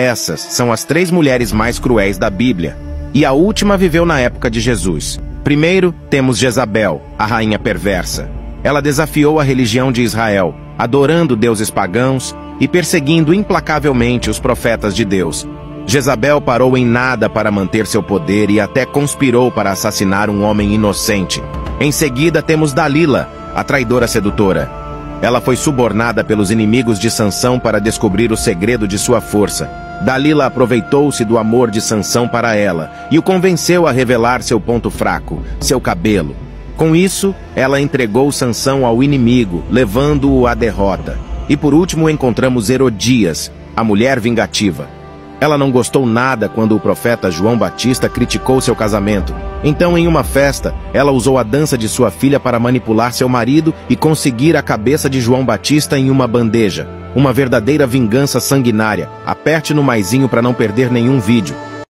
Essas são as 3 mulheres mais cruéis da Bíblia. E a última viveu na época de Jesus. Primeiro, temos Jezabel, a rainha perversa. Ela desafiou a religião de Israel, adorando deuses pagãos e perseguindo implacavelmente os profetas de Deus. Jezabel parou em nada para manter seu poder e até conspirou para assassinar um homem inocente. Em seguida, temos Dalila, a traidora sedutora. Ela foi subornada pelos inimigos de Sansão para descobrir o segredo de sua força. Dalila aproveitou-se do amor de Sansão para ela e o convenceu a revelar seu ponto fraco, seu cabelo. Com isso, ela entregou Sansão ao inimigo, levando-o à derrota. E por último encontramos Herodias, a mulher vingativa. Ela não gostou nada quando o profeta João Batista criticou seu casamento. Então, em uma festa, ela usou a dança de sua filha para manipular seu marido e conseguir a cabeça de João Batista em uma bandeja. Uma verdadeira vingança sanguinária. Aperte no maisinho para não perder nenhum vídeo.